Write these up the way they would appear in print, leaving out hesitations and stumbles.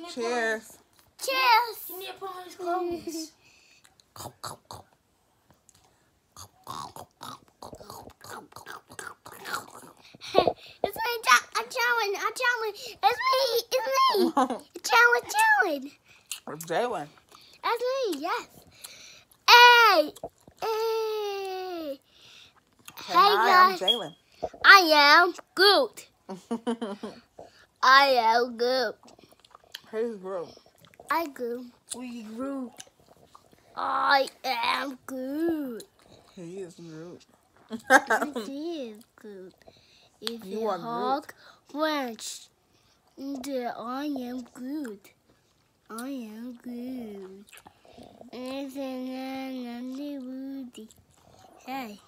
Cheers. Cheers. You need to put on his clothes. It's me, Jalen. It's me. Jalen. It's Jalen. That's me, yes. Hey. Hey. Hi, I'm Guys. Jalen. I am good. I am good. Hey, Groot. I good. We grew. I am good. He is Groot. This is good. If You you are hug French, then I am good. I am good. Hey.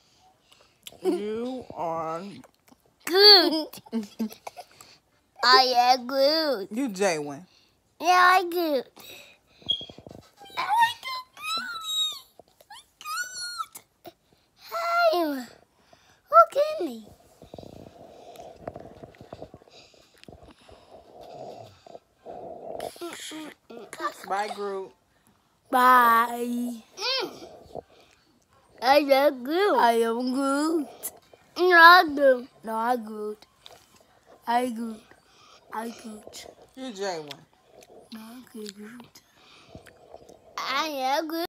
You are. Good. I am good. You Jalen. Yeah, I good. Hey, look at me. Bye, Groot. Bye. I am good. I am good. Not good. No, I good. I good. I good. You Jalen. No, I good. I am good.